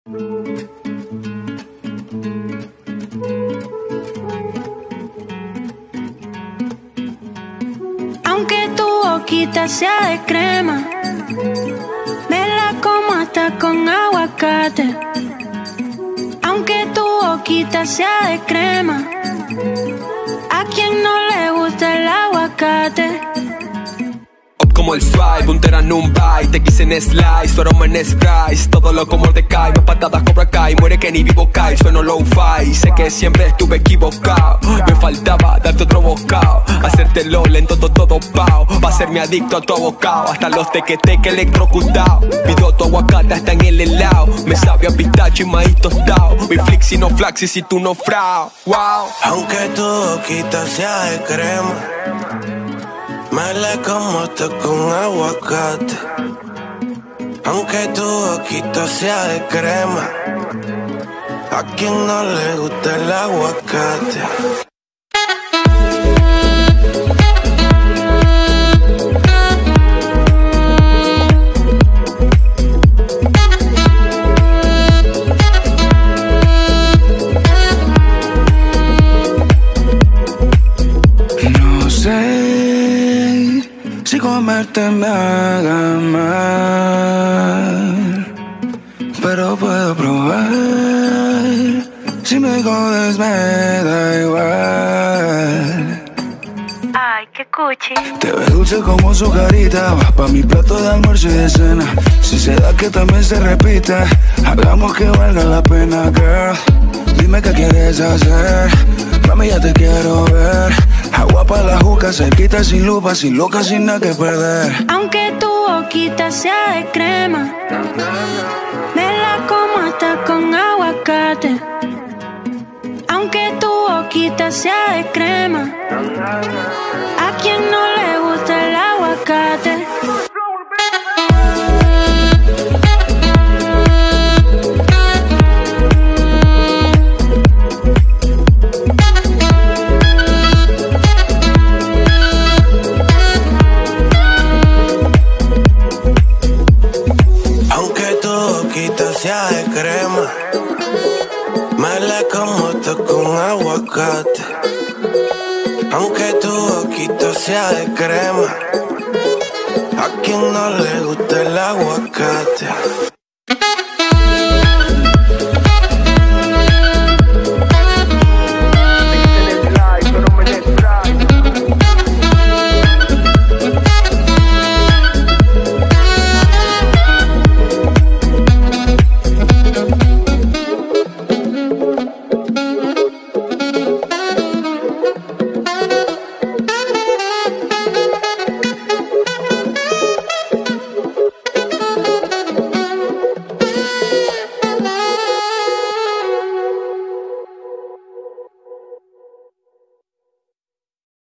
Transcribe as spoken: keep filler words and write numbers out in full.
Aunque tu boquita sea de crema, me la como hasta con aguacate. Aunque tu boquita sea de crema, ¿a quien no le gusta el aguacate? Como el swipe, puntera en un bite, te quise en slice, tu aroma en Sprite. Todo lo como Mordecai, más patadas cobra Kai. Muere que ni vivo Kai, sueno low-fi. Sé que siempre estuve equivocado, me faltaba darte otro bocado, hacértelo lento, todo, todo pao, pa' hacerme adicto a tu abocado. Hasta los teque-teque electrocutado, pido tu aguacate hasta en el helado. Me sabe a pistacho y maíz tostado. Mi flixi no flaxi si tú no frao, wow. Aunque tu boquita sea de crema, me la como hasta con aguacate. Aunque tu boquita sea de crema, ¿a quien no le gusta el aguacate? No sé si comerte me haga mal, pero puedo probar. Si me jodes me da igual. Ay, qué cuchi. Te ves dulce como su carita, vas pa' mi plato de almuerzo y de cena. Si se da que también se repita, hagamos que valga la pena, girl. Dime qué quieres hacer, mami, ya te quiero ver. Agua pa' la juca, cerquita sin lupa, sin loca, sin nada que perder. Aunque tu boquita sea de crema, me la como hasta con aguacate. Aunque tu boquita sea de crema, ¿a quien no le gusta el aguacate? Sea de crema, me la como hasta con aguacate. Aunque tu boquita sea de crema, ¿a quien no le gusta el aguacate?